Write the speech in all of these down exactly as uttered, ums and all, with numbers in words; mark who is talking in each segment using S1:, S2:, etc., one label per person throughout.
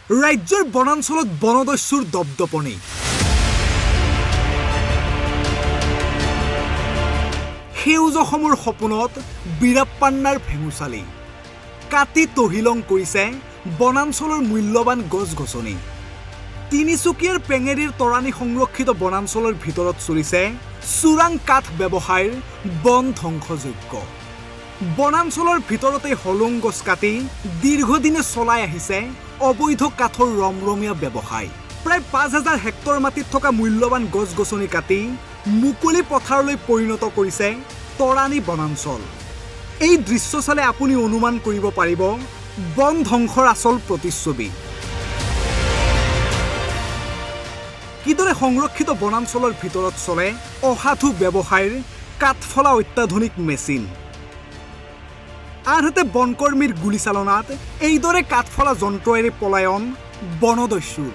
S1: ৰাজ্যৰ বনাঞ্চলত বনদস্যুৰ দপদপনি সেউজ অসমৰ সপোনত বীৰাপ্পান্নাৰ ভেঙুচালি কাটি তহিলং কৰিছে বনাঞ্চলৰ মূল্যৱান গছ-গছনি তিনিচুকীয়াৰ পেঙেৰীৰ তৰাণী সংৰক্ষিত বনাঞ্চলৰ ভিতৰত চলিছে চুৰাং কাঠ ব্যৱসায়ৰ বন ধ্বংসযোগ্য বনাঞ্চলৰ ভিতৰতে হলং গছ কাটি দীৰ্ঘদিনে চলাই আহিছে অবৈধ কাঠৰ ৰমৰমীয়া ব্যৱসায় প্ৰায় পাঁচ হাজাৰ হেক্টৰ মাটিত থকা মূল্যৱান গছ-গছনি কাটি মুকলি পথাৰলৈ পৰিণত কৰিছে তৰাণী বনাঞ্চল এই দৃশ্য চালে আপুনি অনুমান কৰিব পাৰিব বন ধ্বংসৰ আচল প্ৰতিচ্ছবি কিদৰে সংৰক্ষিত বনাঞ্চলৰ ভিতৰত চলে অসাধু ব্যৱসায়ৰ কাঠফলা অত্যাধুনিক মেচিন আনহাতে বনকৰ্মীৰ গুলীচালনাত এইদৰে কাঠফলা যন্ত্ৰৰে পলায়ন বনদস্যুৰ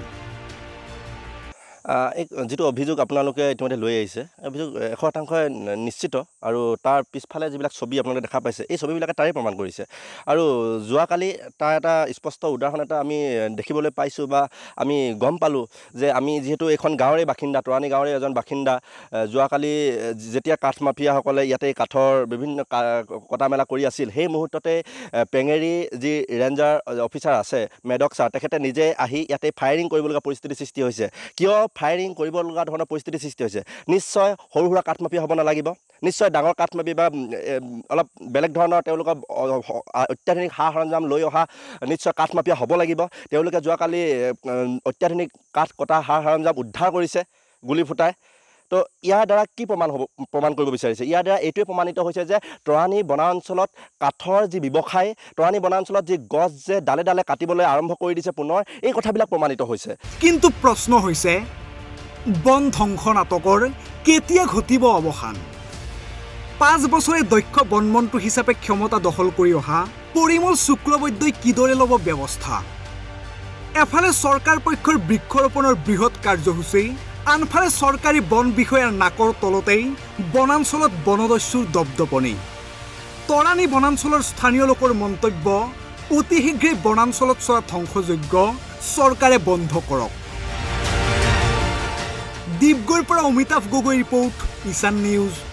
S2: এক যেটো অভিযোগ আপোনালোকে ইতিমধ্যে লৈ আহিছে অভিযোগ এশ শতাংশ নিশ্চিত আৰু তাৰ পিছফালে যিবিলাক ছবি আপোনালোকে দেখা পাইছে এই ছবিবিলাকে তাৰে প্ৰমাণ কৰিছে আৰু যোৱাকালি তাৰ এটা স্পষ্ট উদাহৰণ এটা আমি দেখিবলৈ পাইছোঁ বা আমি গম পালোঁ যে আমি যিহেতু এখন গাঁৱৰে বাসিন্দা তৰাণী গাঁৱৰে এজন বাসিন্দা যোৱাকালি যেতিয়া কাঠ মাফিয়াসকলে ইয়াতে কাঠৰ বিভিন্ন কটা মেলা কৰি আছিল সেই মুহূৰ্ততে পেঙেৰী যি ৰেঞ্জাৰ অফিচাৰ আছে মেডক ছাৰ তেখেতে নিজে আহি ইয়াতে ফায়াৰিং কৰিবলগীয়া পৰিস্থিতিৰ সৃষ্টি হৈছে কিয় ফায়াৰিং কৰিব লগা ধৰণৰ পৰিস্থিতিৰ সৃষ্টি হৈছে নিশ্চয় সৰু সুৰা কাঠমাফিয়া হ'ব নালাগিব নিশ্চয় ডাঙৰ কাঠমাফি বা অলপ বেলেগ ধৰণৰ তেওঁলোকৰ অত্যাধুনিক সা সৰঞ্জাম লৈ অহা নিশ্চয় কাঠমাফিয়া হ'ব লাগিব তেওঁলোকে যোৱাকালি অত্যাধুনিক কাঠ কটা সা সৰঞ্জাম উদ্ধাৰ কৰিছে গুলি ফুটাই তো ইয়াৰ দ্বাৰা কি প্ৰমাণ হ'ব প্ৰমাণ কৰিব বিচাৰিছে ইয়াৰ দ্বাৰা এইটোৱে প্ৰমাণিত হৈছে যে তৰাণী বনাঞ্চলত কাঠৰ যি ব্যৱসায় তৰাণী বনাঞ্চলত যি গছ যে ডালে ডালে কাটিবলৈ আৰম্ভ কৰি দিছে পুনৰ এই কথাবিলাক প্ৰমাণিত হৈছে
S1: কিন্তু প্ৰশ্ন হৈছে বন ধ্বংস নাটকৰ কেতিয়া ঘটিব অৱসান পাঁচ বছৰে দক্ষ বনমন্ত্ৰী হিচাপে ক্ষমতা দখল কৰি অহা পৰিমল শুক্লবৈদ্যই কিদৰে ল'ব ব্যৱস্থা এফালে চৰকাৰ পক্ষৰ বৃক্ষৰোপণৰ বৃহৎ কাৰ্যসূচী আনফালে চৰকাৰী বন বিষয়াৰ নাকৰ তলতেই বনাঞ্চলত বনদস্যুৰ দপদপনি তৰাণী বনাঞ্চলৰ স্থানীয় লোকৰ মন্তব্য অতি শীঘ্ৰেই বনাঞ্চলত চলা ধ্বংসযজ্ঞ চৰকাৰে বন্ধ কৰক ডিব্ৰুগড়ৰ পৰা অমিতাভ গগৈ ৰিপৰ্ট ঈশান নিউজ।